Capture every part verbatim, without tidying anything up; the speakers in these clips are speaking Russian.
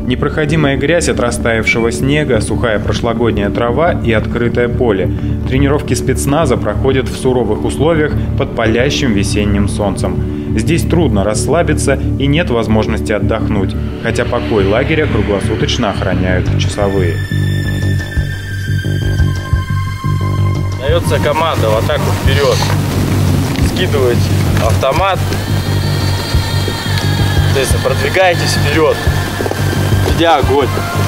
Непроходимая грязь от растаявшего снега, сухая прошлогодняя трава и открытое поле. Тренировки спецназа проходят в суровых условиях под палящим весенним солнцем. Здесь трудно расслабиться и нет возможности отдохнуть, хотя покой лагеря круглосуточно охраняют часовые. Дается команда в атаку вперед. Скидываете автомат. То есть продвигаетесь вперед, ведя огонь.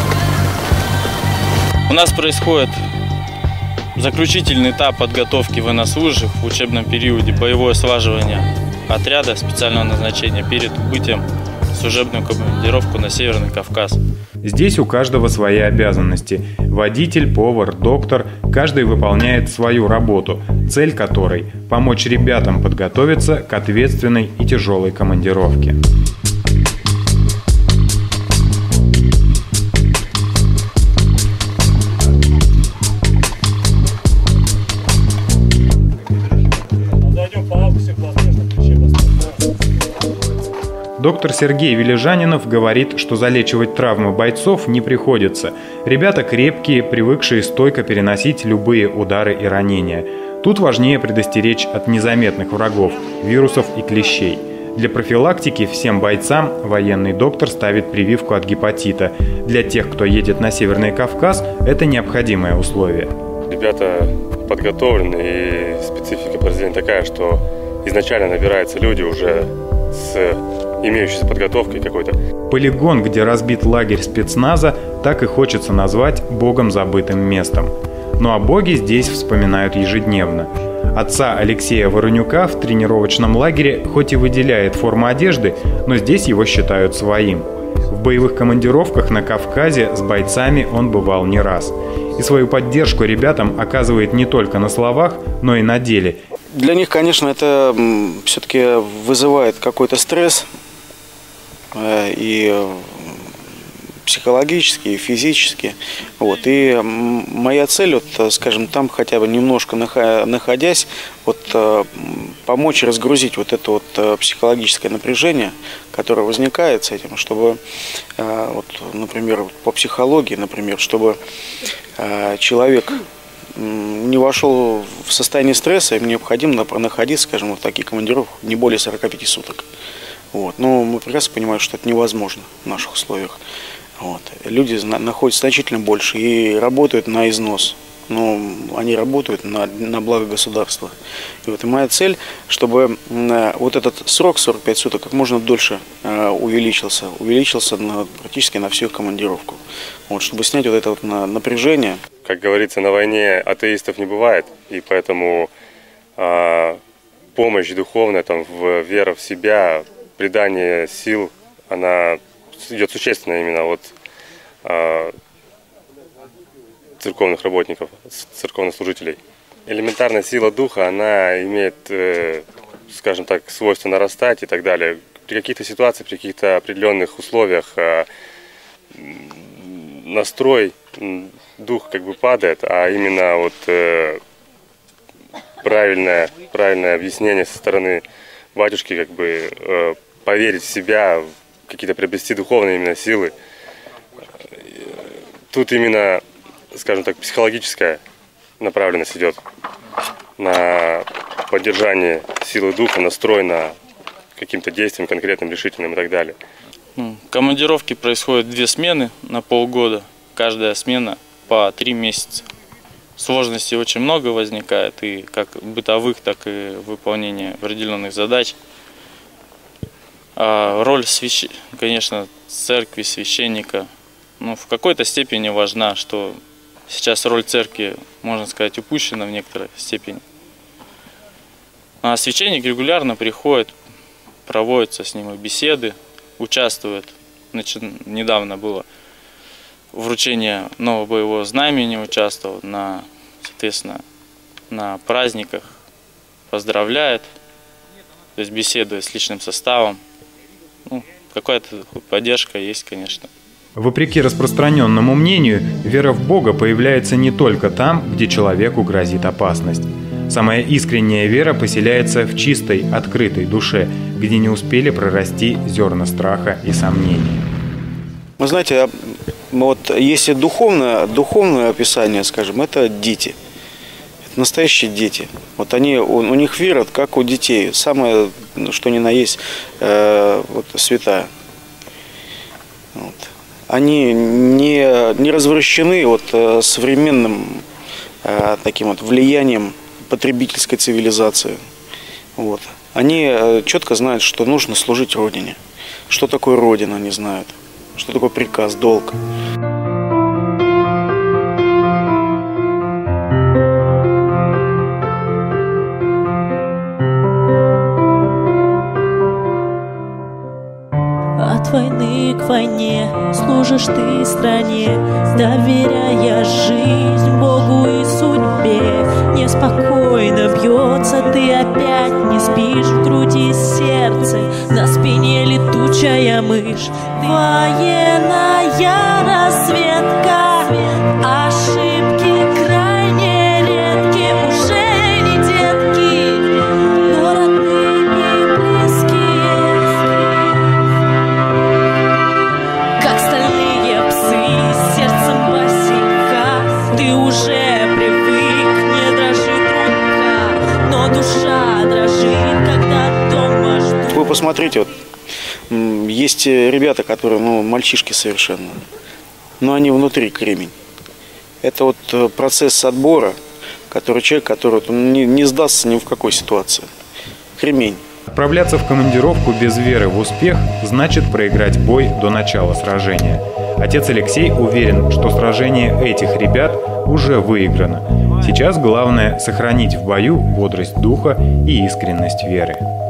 У нас происходит заключительный этап подготовки военнослужащих в учебном периоде, боевое слаживание отряда специального назначения перед убытием в служебную командировку на Северный Кавказ. Здесь у каждого свои обязанности. Водитель, повар, доктор – каждый выполняет свою работу, цель которой – помочь ребятам подготовиться к ответственной и тяжелой командировке. Доктор Сергей Вележанинов говорит, что залечивать травмы бойцов не приходится. Ребята крепкие, привыкшие стойко переносить любые удары и ранения. Тут важнее предостеречь от незаметных врагов – вирусов и клещей. Для профилактики всем бойцам военный доктор ставит прививку от гепатита. Для тех, кто едет на Северный Кавказ, это необходимое условие. Ребята подготовлены, и специфика подразделения такая, что изначально набираются люди уже с имеющейся подготовкой какой-то. Полигон, где разбит лагерь спецназа, так и хочется назвать богом забытым местом. Ну а боги здесь вспоминают ежедневно. Отца Алексея Воронюка в тренировочном лагере хоть и выделяет форма одежды, но здесь его считают своим. В боевых командировках на Кавказе с бойцами он бывал не раз. И свою поддержку ребятам оказывает не только на словах, но и на деле. Для них, конечно, это все-таки вызывает какой-то стресс и психологически, и физически. Вот. И моя цель, вот, скажем, там хотя бы немножко находясь, вот, помочь разгрузить вот это вот психологическое напряжение, которое возникает с этим, чтобы, вот, например, по психологии, например, чтобы человек не вошел в состояние стресса, им необходимо находиться, скажем, в таких командировках не более сорока пяти суток. Вот. Но мы прекрасно понимаем, что это невозможно в наших условиях. Вот. Люди находятся значительно больше и работают на износ. Но они работают на, на благо государства. И вот и моя цель, чтобы вот этот срок сорок пять суток как можно дольше увеличился, увеличился на, практически на всю их командировку. Вот, чтобы снять вот это вот напряжение. Как говорится, на войне атеистов не бывает, и поэтому а, помощь духовная, там, в, вера в себя, придание сил, она идет существенно именно от а, церковных работников, церковных служителей. Элементарная сила духа, она имеет, э, скажем так, свойство нарастать и так далее. При каких-то ситуациях, при каких-то определенных условиях э, настрой, дух как бы падает, а именно вот э, правильное, правильное объяснение со стороны батюшки, как бы э, поверить в себя, какие-то приобрести духовные именно силы. Тут именно, скажем так, психологическая направленность идет на поддержание силы духа, настрой на каким-то действием конкретным, решительным и так далее. Командировки происходят две смены на полгода, каждая смена по три месяца. Сложностей очень много возникает, и как бытовых, так и выполнения определенных задач. А роль, свящ... конечно, церкви, священника, ну, в какой-то степени важна, что сейчас роль церкви, можно сказать, упущена в некоторой степени. А священник регулярно приходит, проводятся с ним беседы, участвует. Значит, недавно было вручение нового боевого знамени, участвовал на, соответственно, на праздниках, поздравляет, то есть беседует с личным составом. Ну, какая-то поддержка есть, конечно. Вопреки распространенному мнению, вера в Бога появляется не только там, где человеку грозит опасность. Самая искренняя вера поселяется в чистой, открытой душе, где не успели прорасти зерна страха и сомнений. Вы знаете, вот если духовное, духовное описание, скажем, это дети. Это настоящие дети. Вот они, у, у них вера, как у детей. Самое, что ни на есть, э, вот, святая. Вот. Они не, не развращены вот, современным э, таким вот влиянием потребительской цивилизации. Вот. Они четко знают, что нужно служить Родине. Что такое Родина, они знают. Что такое приказ, долг. От войны к войне служишь ты стране, доверяя жизнь Богу и судьбе. Неспокойно бьется, ты опять не спишь, в груди сердце, на спине летучая мышь. Военная разведка, ошибки крайне редки, уже не детки, но родные и близкие, как стальные псы с сердцем босика. Ты уже привык, не дрожит рука, но душа дрожит, когда дома ждут. Вы посмотрите, вот есть ребята, которые, ну, мальчишки совершенно, но они внутри кремень. Это вот процесс отбора, который человек, который не, не сдастся ни в какой ситуации. Кремень. Отправляться в командировку без веры в успех значит проиграть бой до начала сражения. Отец Алексей уверен, что сражение этих ребят уже выиграно. Сейчас главное сохранить в бою бодрость духа и искренность веры.